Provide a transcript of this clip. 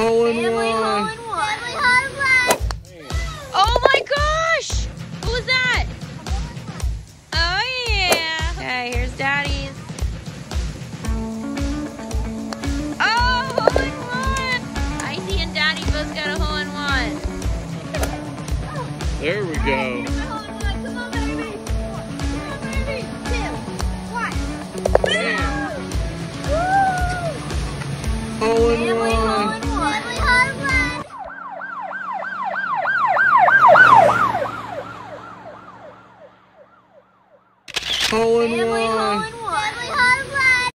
Hole in Family one. hole in one. Family hole in one. Oh my gosh! What was that? Oh yeah. Okay, here's Daddy's. Oh, hole in one! Icy and Daddy both got a hole in one. There we go. Come on, baby. Come on, baby. 2, 1. Man. Hole in Family hole one. in one. Family hole in one. Hole in Family